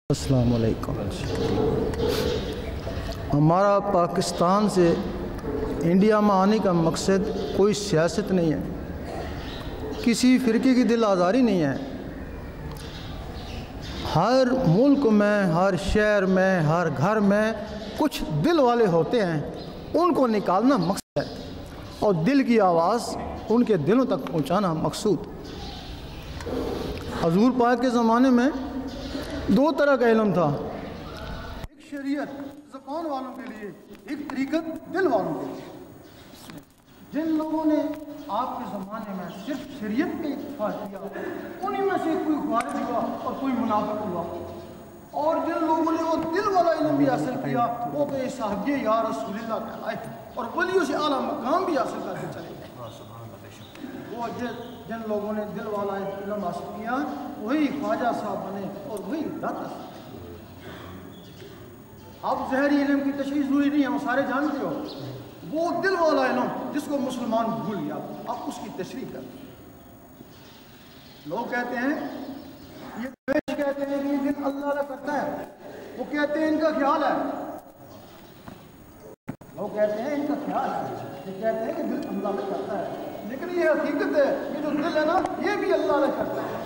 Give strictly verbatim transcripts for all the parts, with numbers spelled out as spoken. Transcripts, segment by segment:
السلام علیکم۔ ہمارا پاکستان سے انڈیا میں آنے کا مقصد کوئی سیاست نہیں ہے، کسی فرقے کی دل آزاری نہیں ہے۔ ہر ملک میں، ہر شہر میں، ہر گھر میں کچھ دل والے ہوتے ہیں، ان کو نکالنا مقصد ہے اور دل کی آواز ان کے دلوں تک پہنچانا مقصود۔ حضور پاک کے زمانے میں دو طرح کا علم تھا، ایک شریعت زبان والوں کے لیے، ایک طریقت دل والوں کے لیے۔ جن لوگوں نے آپ کے زمانے میں صرف شریعت پہ اتفاق کیا، انہی میں سے کوئی خارج ہوا اور کوئی منافق ہوا، اور جن لوگوں نے وہ دل والا علم بھی حاصل کیا، وہ بے صحابی یا رسول اللہ کہلائے اور ولیوں سے اعلیٰ مقام بھی حاصل کرتے چلے گئے۔ وہ جن لوگوں نے دل والا علم حاصل کیا، وہی خواجہ صاحب بنے اور وہی داتا صاحب۔ اب ظاہری علم کی تشریح ضروری نہیں ہے، وہ سارے جانتے ہو۔ وہ دل والا علم جس کو مسلمان بھول گیا، اب اس کی تشریح کرتے ہیں۔ لوگ کہتے ہیں، یہ پیش کہتے ہیں کہ یہ دل اللہ نے کرتا ہے، وہ کہتے ہیں ان کا خیال ہے، لوگ کہتے ہیں ان کا خیال ہے، یہ کہتے ہیں کہ دل اللہ نے کرتا ہے، لیکن یہ حقیقت ہے، یہ جو دل ہے نا، یہ بھی اللہ نے کرتا ہے۔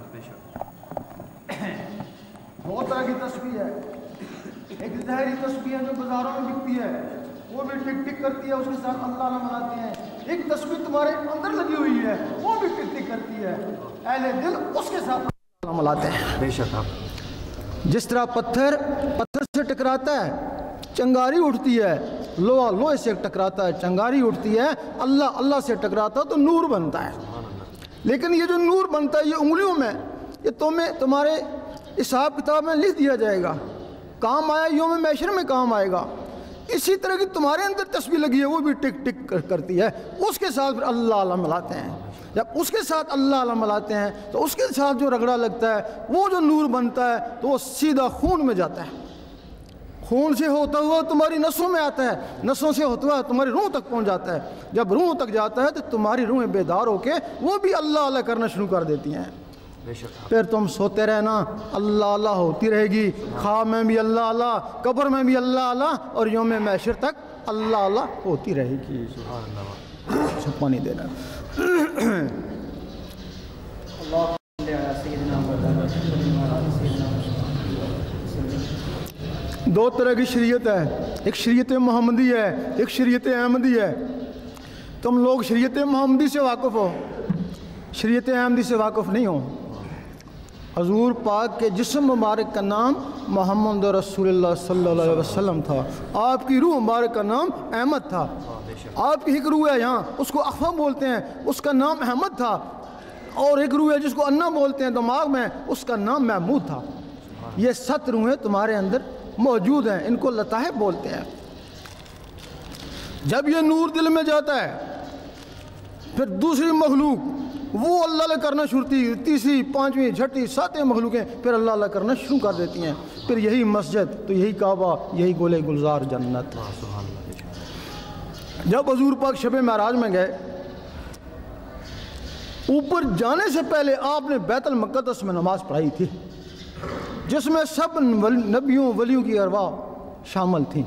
بہت طرح کی تسبیح ہے، ایک ظاہری تسبیح ہے جو بازاروں میں بکتی ہے، وہ بھی ٹک ٹک کرتی ہے، اس کے ساتھ اللہ نہ ملاتے ہیں۔ ایک تسبیح تمہارے اندر لگی ہوئی ہے، وہ بھی ٹک ٹک کرتی ہے، اہل دل اس کے ساتھ اللہ ملاتے ہیں۔ بے شک آپ جس طرح پتھر پتھر سے ٹکراتا ہے، چنگاری اٹھتی ہے، لوہا لوہے سے ٹکراتا ہے، چنگاری اٹھتی ہے، اللہ اللہ سے ٹکراتا ہے تو نور بنتا ہے۔ لیکن یہ جو نور بنتا ہے یہ انگلیوں میں، یہ تمہیں تمہارے حساب کتاب میں لکھ دیا جائے گا، کام آیا یوم محشر میں کام آئے گا۔ اسی طرح کی تمہارے اندر تسبیح لگی ہے، وہ بھی ٹک ٹک کرتی ہے، اس کے ساتھ پھر اللہ اللہ ملاتے ہیں۔ جب اس کے ساتھ اللہ اللہ ملاتے ہیں تو اس کے ساتھ جو رگڑا لگتا ہے، وہ جو نور بنتا ہے تو وہ سیدھا خون میں جاتا ہے، خون سے ہوتا ہوا تمہاری نسوں میں آتا ہے، نسوں سے ہوتا ہوا تمہاری روح تک پہنچ جاتا ہے۔ جب روح تک جاتا ہے تو تمہاری روحیں بیدار ہو کے وہ بھی اللہ اللہ کرنا شروع کر دیتی ہیں۔ پھر تم سوتے رہنا، اللہ اللہ ہوتی رہے گی، خواب میں بھی اللہ اللہ، قبر میں بھی اللہ اللہ، اور یوم محشر تک اللہ اللہ ہوتی رہے گی۔ سب پانی دینا۔ دو طرح کی شریعت ہے، ایک شریعت محمدی ہے، ایک شریعت احمدی ہے۔ تم لوگ شریعت محمدی سے واقف ہو، شریعت احمدی سے واقف نہیں ہو۔ حضور پاک کے جسم مبارک کا نام محمد رسول اللہ صلی اللہ علیہ وسلم تھا، آپ کی روح مبارک کا نام احمد تھا۔ آپ کی ایک روح ہے یہاں، اس کو اخفا بولتے ہیں، اس کا نام احمد تھا، اور ایک روح ہے جس کو انا بولتے ہیں دماغ میں، اس کا نام محمود تھا۔ یہ ست روحیں تمہارے اندر موجود ہیں، ان کو لطائف بولتے ہیں۔ جب یہ نور دل میں جاتا ہے پھر دوسری مخلوق وہ اللہ اللہ کرنا شروع ہوتی، تیسری پانچویں چھٹی ساتویں مخلوقیں پھر اللہ اللہ کرنا شروع کر دیتی ہیں۔ پھر یہی مسجد تو یہی کعبہ، یہی گولے گلزار جنت۔ جب حضور پاک شب معراج میں گئے، اوپر جانے سے پہلے آپ نے بیت المقدس میں نماز پڑھائی تھی، جس میں سب نبیوں ولیوں کی ارواح شامل تھیں۔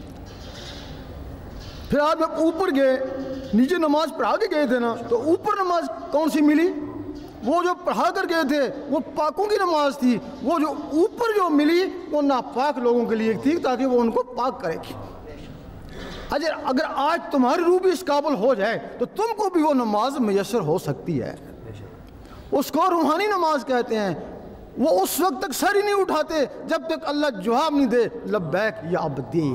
پھر آپ جب اوپر گئے، نیچے نماز پڑھا کے گئے تھے نا، تو اوپر نماز کون سی ملی؟ وہ جو پڑھا کر گئے تھے وہ پاکوں کی نماز تھی، وہ جو اوپر جو ملی وہ ناپاک لوگوں کے لیے تھی تاکہ وہ ان کو پاک کرے گی۔ اگر اگر آج تمہاری روح بھی اس قابل ہو جائے تو تم کو بھی وہ نماز میسر ہو سکتی ہے۔ اس کو روحانی نماز کہتے ہیں۔ وہ اس وقت تک سر ہی نہیں اٹھاتے جب تک اللہ جواب نہیں دے لبیک یا عبدی۔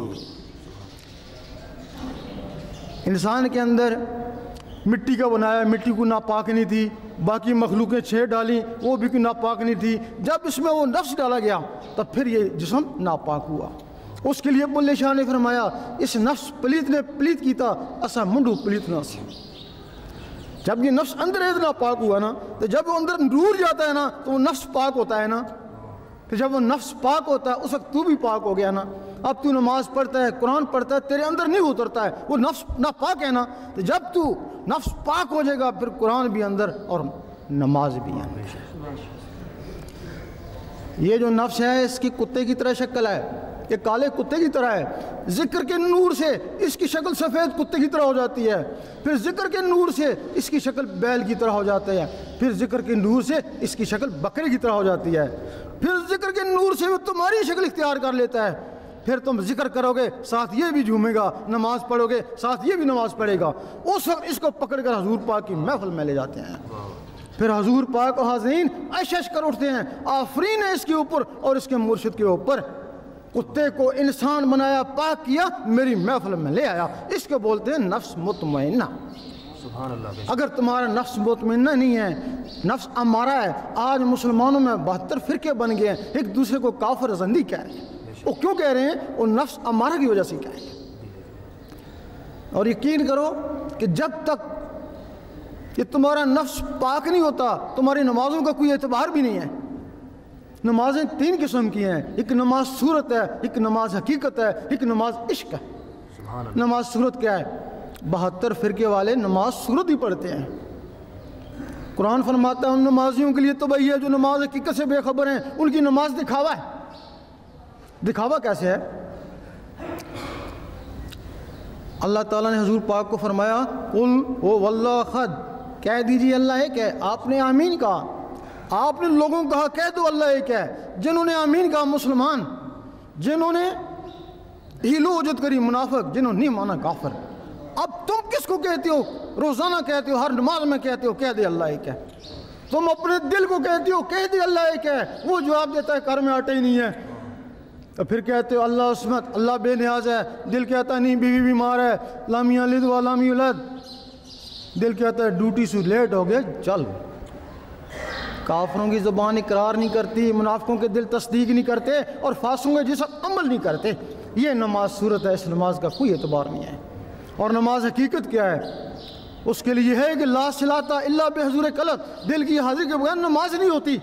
انسان کے اندر مٹی کا بنایا، مٹی کو ناپاک نہیں تھی، باقی مخلوقیں چھ ڈالیں وہ بھی کوئی ناپاک نہیں تھی۔ جب اس میں وہ نفس ڈالا گیا تب پھر یہ جسم ناپاک ہوا۔ اس کے لیے بلے شاہ نے فرمایا، اس نفس پلیت نے پلیت کیتا اسا منڈو پلیت نہ سی۔ جب یہ نفس اندر اتنا پاک ہوا نا، تو جب وہ اندر نور جاتا ہے نا تو وہ نفس پاک ہوتا ہے نا، کہ جب وہ نفس پاک ہوتا ہے اس وقت تو بھی پاک ہو گیا نا۔ اب تو نماز پڑھتا ہے، قرآن پڑھتا ہے، تیرے اندر نہیں اترتا ہے، وہ نفس ناپاک ہے نا، تو جب تو نفس پاک ہو جائے گا پھر قرآن بھی اندر اور نماز بھی اندر۔ یہ جو نفس ہے اس کی کتے کی طرح شکل ہے، یہ کالے کتے کی طرح ہے، ذکر کے نور سے اس کی شکل سفید کتے کی طرح ہو جاتی ہے، پھر ذکر کے نور سے اس کی شکل بیل کی طرح ہو جاتی ہے، پھر ذکر کے نور سے اس کی شکل بکرے کی طرح ہو جاتی ہے، پھر ذکر کے نور سے وہ تمہاری شکل اختیار کر لیتا ہے، پھر تم ذکر کرو گے ساتھ یہ بھی جھومے گا، نماز پڑھو گے ساتھ یہ بھی نماز پڑھے گا، اس وقت اس کو پکڑ کر حضور پاک کی محفل میں لے جاتے ہیں، پھر حضور پاک و حاضرین عشش کر اٹھتے ہیں، آفرین ہے اس کے اوپر اور اس کے مرشد کے اوپر، کتے کو انسان بنایا، پاک کیا، میری محفل میں لے آیا، اس کو بولتے ہیں نفس مطمئنہ۔ سبحان اللہ۔ اگر تمہارا نفس مطمئنہ نہیں ہے، نفس امارہ ہے، آج مسلمانوں میں بہتر فرقے بن گئے ہیں، ایک دوسرے کو کافر زندی کہہ رہے ہیں، وہ کیوں کہہ رہے ہیں؟ وہ نفس امارہ کی وجہ سے کہہ رہے ہیں۔ اور یقین کرو کہ جب تک یہ تمہارا نفس پاک نہیں ہوتا تمہاری نمازوں کا کوئی اعتبار بھی نہیں ہے۔ نمازیں تین قسم کی ہیں، ایک نماز صورت ہے، ایک نماز حقیقت ہے، ایک نماز عشق ہے۔ نماز صورت کیا ہے؟ بہتر فرقے والے نماز صورت ہی پڑھتے ہیں۔ قرآن فرماتا ہے ان نمازیوں کے لیے تو بھائی ہے جو نماز حقیقت سے بے خبر ہیں، ان کی نماز دکھاوا ہے۔ دکھاوا کیسے ہے؟ اللہ تعالیٰ نے حضور پاک کو فرمایا قل او واللہ خد، کہہ دیجیے اللہ ایک ہے۔ آپ نے آمین کہا، آپ نے لوگوں کو کہا کہہ دو اللہ ایک ہے۔ جنہوں نے آمین کہا مسلمان، جنہوں نے ہیلو وجد کری منافق، جنہوں نے نہیں مانا کافر۔ اب تم کس کو کہتے ہو؟ روزانہ کہتے ہو، ہر نماز میں کہتے ہو کہہ دے اللہ ایک ہے۔ تم اپنے دل کو کہتے ہو کہہ دے اللہ ایک ہے، وہ جواب دیتا ہے کر میں آٹا ہی نہیں ہے۔ تو پھر کہتے ہو اللہ عصمت، اللہ بے نیاز ہے، دل کہتا ہے نہیں بیوی بیمار ہے، لم یلد ولم یولد، دل کہتا ہے ڈیوٹی سے لیٹ ہو گیا چل۔ کافروں کی زبان اقرار نہیں کرتی، منافقوں کے دل تصدیق نہیں کرتے، اور فاسقوں کے جسم عمل نہیں کرتے۔ یہ نماز صورت ہے، اس نماز کا کوئی اعتبار نہیں ہے۔ اور نماز حقیقت کیا ہے؟ اس کے لیے ہے کہ لا صلاۃ الا بحضور قلب، دل کی حاضری کے بغیر نماز نہیں ہوتی۔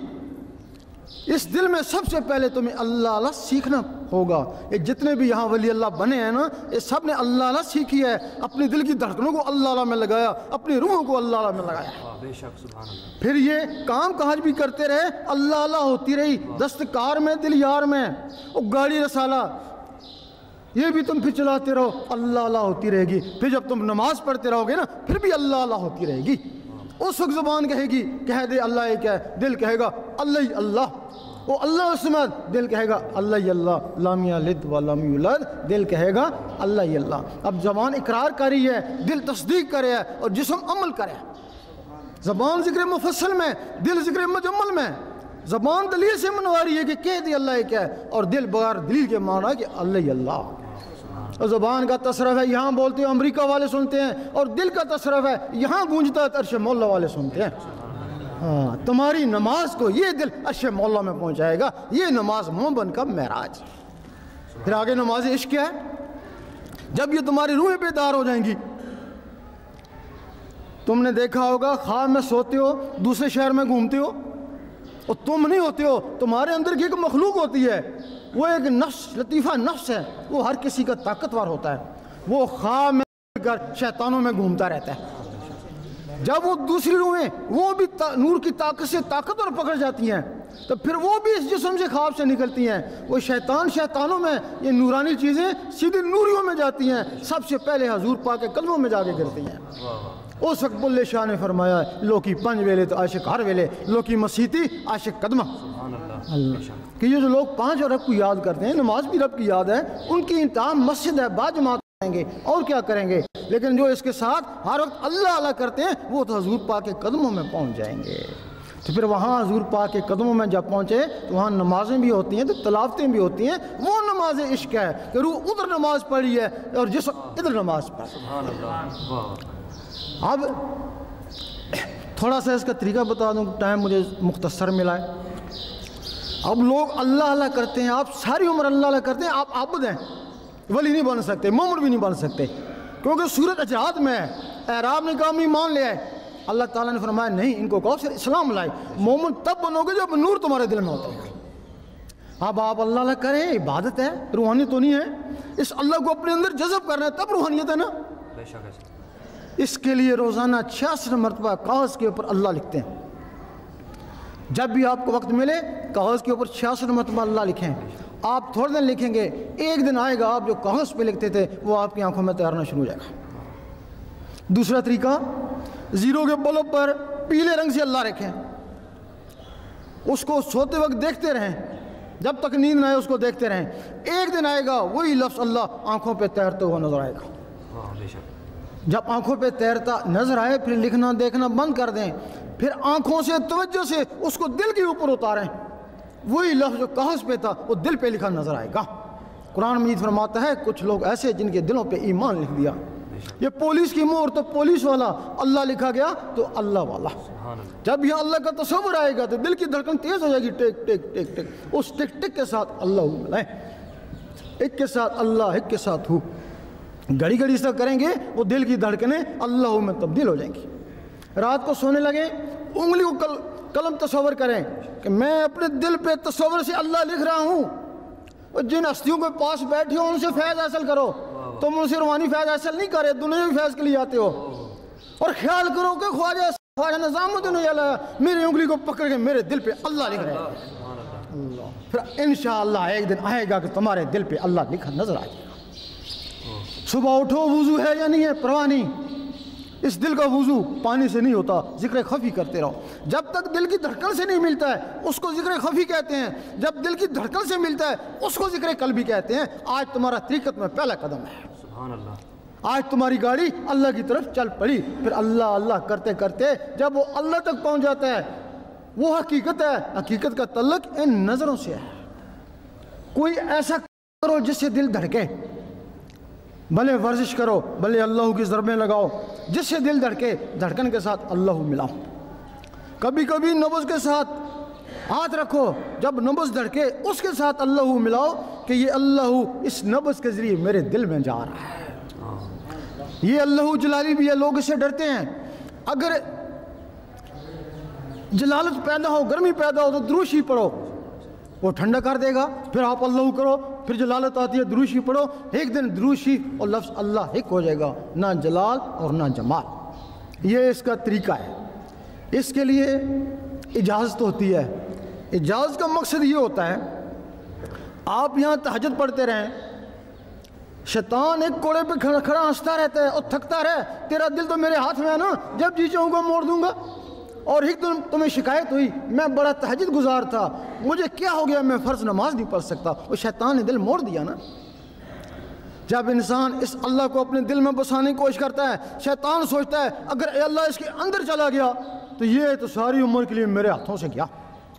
اس دل میں سب سے پہلے تمہیں اللہ اللہ سیکھنا ہوگا۔ یہ جتنے بھی یہاں ولی اللہ بنے ہیں نا، یہ سب نے اللہ اللہ سیکھی ہے، اپنی دل کی دھڑکنوں کو اللہ اللہ میں لگایا، اپنی روحوں کو اللہ اللہ میں لگایا۔ بے شک سبحان اللہ۔ پھر یہ کام کاج بھی کرتے رہے، اللہ اللہ ہوتی رہی، دستکار میں دل یار میں، وہ گاڑی رسالہ یہ بھی تم پھر چلاتے رہو، اللہ اللہ ہوتی رہے گی۔ پھر جب تم نماز پڑھتے رہو گے نا، پھر بھی اللہ اللہ ہوتی رہے گی۔ اس وقت زبان کہے گی کہہ دے اللہ ایک ہے، دل کہے گا اللہ ہی اللہ، وہ اللہ الصمد، دل کہے گا اللہ ہی اللہ، لم یلد ولم یولد، دل کہے گا اللہ ہی اللہ۔ اب زبان اقرار کری ہے، دل تصدیق کرے ہے، اور جسم عمل کرے۔ زبان ذکر مفصل میں، دل ذکر مجمل میں۔ زبان دلیل سے منواری ہے کہ کہہ دے اللہ ایک ہے، اور دل بغیر دلیل کے معنی ہے کہ اللہ ہی اللہ۔ اور زبان کا تصرف ہے، یہاں بولتے ہیں امریکہ والے سنتے ہیں، اور دل کا تصرف ہے یہاں گونجتا ہے عرش مولا والے سنتے ہیں۔ ہاں، تمہاری نماز کو یہ دل عرش مولا میں پہنچائے گا، یہ نماز مومن کا معراج۔ پھر آگے نماز عشق کیا ہے؟ جب یہ تمہاری روحیں بیدار ہو جائیں گی، تم نے دیکھا ہوگا خواب میں سوتے ہو، دوسرے شہر میں گھومتے ہو، اور تم نہیں ہوتے ہو، تمہارے اندر کی ایک مخلوق ہوتی ہے، وہ ایک نفس، لطیفہ نفس ہے، وہ ہر کسی کا طاقتور ہوتا ہے، وہ خواب میں کر شیطانوں میں گھومتا رہتا ہے۔ جب وہ دوسری روحیں وہ بھی نور کی طاقت سے طاقتور پکڑ جاتی ہیں، تو پھر وہ بھی اس جسم سے خواب سے نکلتی ہیں، وہ شیطان شیطانوں میں، یہ نورانی چیزیں سیدھی نوریوں میں جاتی ہیں، سب سے پہلے حضور پاک کے قدموں میں جا کے گرتی ہیں۔ اس وقت بلے شاہ نے فرمایا لوکی پنج ویلے تو عاشق ہر ویلے، لوکی مسیتی عاشق قدمہ۔ اللہ کہ یہ جو لوگ پانچ اور رب کو یاد کرتے ہیں، نماز بھی رب کی یاد ہے، ان کی انتہا مسجد ہے، باجماعت کریں گے اور کیا کریں گے، لیکن جو اس کے ساتھ ہر وقت اللہ اللہ کرتے ہیں وہ تو حضور پاک کے قدموں میں پہنچ جائیں گے۔ تو پھر وہاں حضور پاک کے قدموں میں جب پہنچے تو وہاں نمازیں بھی ہوتی ہیں، تو تلاوتیں بھی ہوتی ہیں، وہ نماز عشق ہے کہ روح ادھر نماز پڑھی ہے اور جسم ادھر نماز پڑھی۔ اب تھوڑا سا اس کا طریقہ بتا دوں، ٹائم مجھے مختصر ملا ہے۔ اب لوگ اللہ اللہ کرتے ہیں، آپ ساری عمر اللہ اللہ کرتے ہیں، آپ عابد ہیں، ولی نہیں بن سکتے، مومن بھی نہیں بن سکتے، کیونکہ صورت اجرات میں ہے۔ اعراب نے کہا میں ایمان لے آئے، اللہ تعالیٰ نے فرمایا نہیں، ان کو کہو صرف اسلام لائے۔ مومن تب بنو گے جب نور تمہارے دل میں ہوتا ہے۔ اب آپ اللہ اللہ کریں، عبادت ہے، روحانی تو نہیں ہے، اس اللہ کو اپنے اندر جذب کرنا ہے، تب روحانیت ہے نا۔ اس کے لیے روزانہ چھیاسٹھ مرتبہ کاغذ کے اوپر اللہ لکھتے ہیں۔ جب بھی آپ کو وقت ملے کاغذ کے اوپر چھیاسٹھ مرتبہ اللہ لکھیں. آپ تھوڑے دن لکھیں گے, ایک دن آئے گا آپ جو کاغذ پہ لکھتے تھے وہ آپ کی آنکھوں میں تیرنا شروع ہو جائے گا. دوسرا طریقہ, زیرو کے بلب پر پیلے رنگ سے اللہ رکھیں, اس کو سوتے وقت دیکھتے رہیں, جب تک نیند نہ آئے اس کو دیکھتے رہیں. ایک دن آئے گا وہی لفظ اللہ آنکھوں پہ تیرتے ہوا نظر آئے گا. جب آنکھوں پہ تیرتا نظر آئے پھر لکھنا دیکھنا بند کر دیں, پھر آنکھوں سے توجہ سے اس کو دل کے اوپر اتاریں, وہی لفظ جو کاغذ پہ تھا وہ دل پہ لکھا نظر آئے گا. قرآن مجید فرماتا ہے کچھ لوگ ایسے جن کے دلوں پہ ایمان لکھ دیا. یہ پولیس کی مہر تو پولیس والا, اللہ لکھا گیا تو اللہ والا. جب یہاں اللہ کا تصور آئے گا تو دل کی دھڑکن تیز ہو جائے گی, ٹک ٹک ٹک ٹک, اس ٹک ٹک کے ساتھ اللہ ہو ملائیں, ایک کے ساتھ اللہ ایک کے ساتھ ہو, گھڑی گھڑی سے کریں گے وہ دل کی دھڑکنیں اللہ میں تبدیل ہو جائیں گی. رات کو سونے لگیں انگلی کو قلم تصور کریں کہ میں اپنے دل پہ تصور سے اللہ لکھ رہا ہوں. اور جن ہستیوں کے پاس بیٹھے ہو ان سے فیض حاصل کرو, تم ان سے روحانی فیض حاصل نہیں کرے, دنیاوی فیض کے لیے آتے ہو. اور خیال کرو کہ خواجہ خواجہ نظام الدین میری انگلی کو پکڑ کے میرے دل پہ اللہ لکھ رہے ہیں. پھر انشاءاللہ ایک دن آئے گا کہ تمہارے دل پہ اللہ لکھا نظر آئے گا. صبح اٹھو وضو ہے یا نہیں ہے پرواہ نہیں, اس دل کا وضو پانی سے نہیں ہوتا, ذکر خفی کرتے رہو. جب تک دل کی دھڑکن سے نہیں ملتا ہے اس کو ذکر خفی کہتے ہیں, جب دل کی دھڑکن سے ملتا ہے اس کو ذکر قلبی کہتے ہیں. آج تمہارا طریقت میں پہلا قدم ہے, سبحان اللہ. آج تمہاری گاڑی اللہ کی طرف چل پڑی. پھر اللہ اللہ کرتے کرتے جب وہ اللہ تک پہنچ جاتا ہے وہ حقیقت ہے. حقیقت کا تعلق ان نظروں سے ہے. کوئی ایسا کرو جس سے دل دھڑکے, بھلے ورزش کرو, بھلے اللہ کی ضربیں لگاؤ, جس سے دل دھڑکے, دھڑکن کے ساتھ اللہ ملاؤ. کبھی کبھی نبض کے ساتھ ہاتھ رکھو, جب نبض دھڑکے اس کے ساتھ اللہ ملاؤ کہ یہ اللہ اس نبض کے ذریعے میرے دل میں جا رہا ہے. یہ اللہ جلالی بھی ہے, لوگ اس سے ڈرتے ہیں. اگر جلالت پیدا ہو, گرمی پیدا ہو تو دروشی پڑھو, وہ ٹھنڈا کر دے گا. پھر آپ اللہ کرو, پھر جلالت آتی ہے دروشی پڑھو, ایک دن دروشی اور لفظ اللہ ایک ہو جائے گا, نہ جلال اور نہ جمال. یہ اس کا طریقہ ہے. اس کے لیے اجازت ہوتی ہے. اجازت کا مقصد یہ ہوتا ہے آپ یہاں تہجد پڑھتے رہیں, شیطان ایک کوڑے پہ کھڑا کھڑا ہنستا رہتا ہے اور تھکتا رہے, تیرا دل تو میرے ہاتھ میں ہے نا, جب جی چاہوں گا موڑ دوں گا. اور ایک دن تمہیں شکایت ہوئی میں بڑا تہجد گزار تھا, مجھے کیا ہو گیا, میں فرض نماز نہیں پڑھ سکتا. وہ شیطان نے دل موڑ دیا نا. جب انسان اس اللہ کو اپنے دل میں بسانے کی کوشش کرتا ہے, شیطان سوچتا ہے اگر اے اللہ اس کے اندر چلا گیا تو یہ تو ساری عمر کے لیے میرے ہاتھوں سے گیا.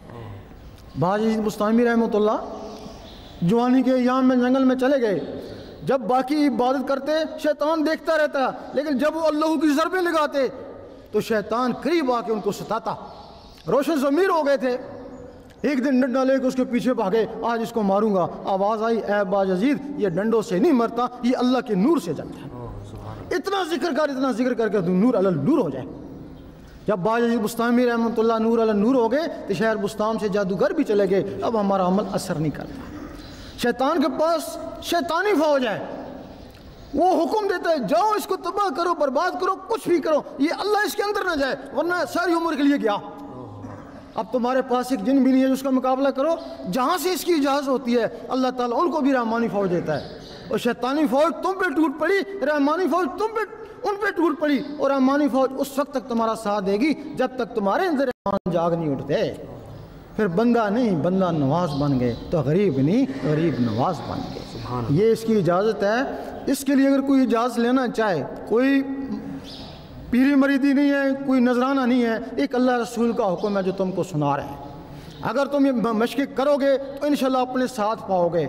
باجی بستامی رحمۃ اللہ جوانی کے ایام میں جنگل میں چلے گئے, جب باقی عبادت کرتے شیطان دیکھتا رہتا, لیکن جب وہ اللہ کی ضربیں لگاتے تو شیطان قریب آ کے ان کو ستاتا. روشن ضمیر ہو گئے تھے, ایک دن ڈنڈا لے کے اس کے پیچھے بھاگے, آج اس کو ماروں گا. آواز آئی اے باجزید یہ ڈنڈوں سے نہیں مرتا, یہ اللہ کے نور سے جلتا ہے. اتنا ذکر کر اتنا ذکر کر کے نور علی نور ہو جائے. جب باجزید بستامی رحمۃ اللہ نور علی نور ہو گئے تو شہر بستان سے جادوگر بھی چلے گئے, اب ہمارا عمل اثر نہیں کرتا. شیطان کے پاس شیطانی فوج ہے, وہ حکم دیتا ہے جاؤ اس کو تباہ کرو, برباد کرو, کچھ بھی کرو, یہ اللہ اس کے اندر نہ جائے ورنہ ساری عمر کے لیے گیا. اب تمہارے پاس ایک جن بھی نہیں ہے جو اس کا مقابلہ کرو, جہاں سے اس کی اجازت ہوتی ہے اللہ تعالیٰ ان کو بھی رحمانی فوج دیتا ہے. اور شیطانی فوج تم پہ ٹوٹ پڑی, رحمانی فوج تم پہ ان پہ ٹوٹ پڑی. اور رحمانی فوج اس وقت تک تمہارا ساتھ دے گی جب تک تمہارے اندر رحمان جاگ نہیں اٹھتے. پھر بندہ نہیں بندہ نواز بن گئے, تو غریب نہیں غریب نواز بن گئے. یہ اس کی اجازت ہے. اس کے لیے اگر کوئی اجازت لینا چاہے, کوئی پیری مریدی نہیں ہے, کوئی نذرانہ نہیں ہے, ایک اللہ رسول کا حکم ہے جو تم کو سنا رہے ہیں. اگر تم یہ مشق کرو گے تو انشاءاللہ اپنے ساتھ پاؤ گے.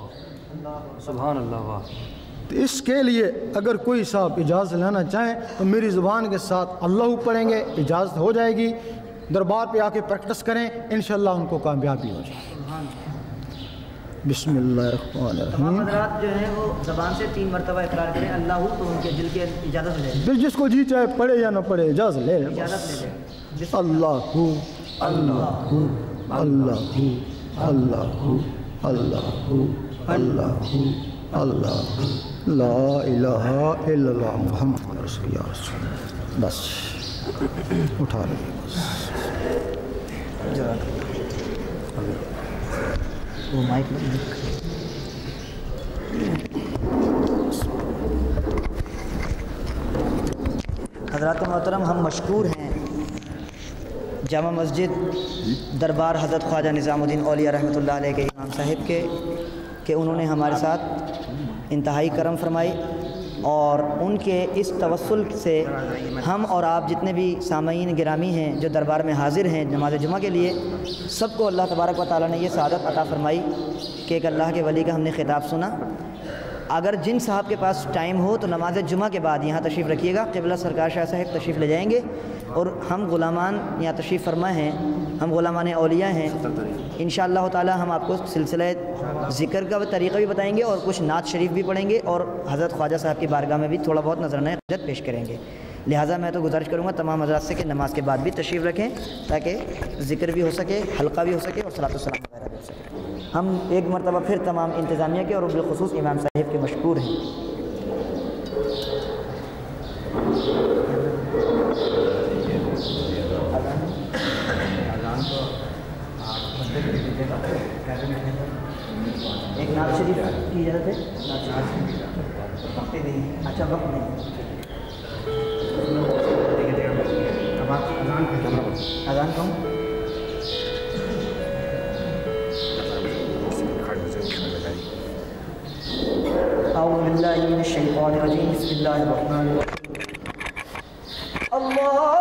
سبحان اللہ. تو اس کے لیے اگر کوئی صاحب اجازت لینا چاہیں تو میری زبان کے ساتھ اللہ پڑھیں گے, اجازت ہو جائے گی. دربار پہ آ کے پریکٹس کریں, انشاءاللہ ان کو کامیابی ہو جائے. بسم اللہ الرحمن الرحیم. حضرات جو ہیں وہ زبان سے تین مرتبہ اقرار کریں اللہ تو ان کے دل کی اجازت لے لیں. دل جس کو جی چاہے پڑھے یا نہ پڑھے اجازت لے لیں. اجازت لے لیں. اللہ ہو اللہ ہو اللہ ہو اللہ ہو اللہ ہو اللہ ہو اللہ ہو لا الہ الا اللہ محمد رسول اللہ. بس اٹھا لیں. وہ مائک حضرات محترم، ہم مشکور ہیں جامع مسجد دربار حضرت خواجہ نظام الدین اولیاء رحمۃ اللہ علیہ کے امام صاحب کے کہ انہوں نے ہمارے ساتھ انتہائی کرم فرمائی، اور ان کے اس توسل سے ہم اور آپ جتنے بھی سامعین گرامی ہیں جو دربار میں حاضر ہیں نماز جمعہ کے لیے، سب کو اللہ تبارک و تعالیٰ نے یہ سعادت عطا فرمائی کہ ایک اللہ کے ولی کا ہم نے خطاب سنا۔ اگر جن صاحب کے پاس ٹائم ہو تو نماز جمعہ کے بعد یہاں تشریف رکھیے گا، قبلہ سرکار شاہ صاحب تشریف لے جائیں گے، اور ہم غلامان یہاں تشریف فرما ہیں، ہم غلامان اولیاء ہیں، انشاءاللہ تعالی ہم آپ کو سلسلہ ذکر کا طریقہ بھی بتائیں گے، اور کچھ نعت شریف بھی پڑھیں گے، اور حضرت خواجہ صاحب کی بارگاہ میں بھی تھوڑا بہت نذرانہ عقیدت پیش کریں گے۔ لہٰذا میں تو گزارش کروں گا تمام حضرات سے کہ نماز کے بعد بھی تشریف رکھیں تاکہ ذکر بھی ہو سکے، حلقہ بھی ہو سکے، اور صلاۃ السلام وغیرہ بھی ہو سکے۔ ہم ایک مرتبہ پھر تمام انتظامیہ کے اور بالخصوص امام صاحب کے مشکور ہیں۔ ایک نعت شریف کی اجازت ہے؟ وقت نہیں، اچھا وقت نہیں، اذان کہوں؟ اعوذ باللہ من الشیطان الرجیم، بسم اللہ الرحمن الرحیم۔ اللہ